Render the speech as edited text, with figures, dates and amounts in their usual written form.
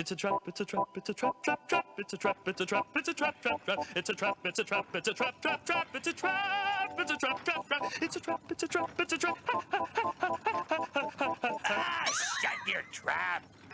It's a trap, it's a trap, it's a trap, trap, trap, it's a trap, it's a trap, it's a trap, trap, trap, it's a trap, it's a trap, it's a trap, trap, trap, it's a trap, it's a trap, trap, trap, it's a trap, it's a trap, it's a trap. Ah, shut your trap.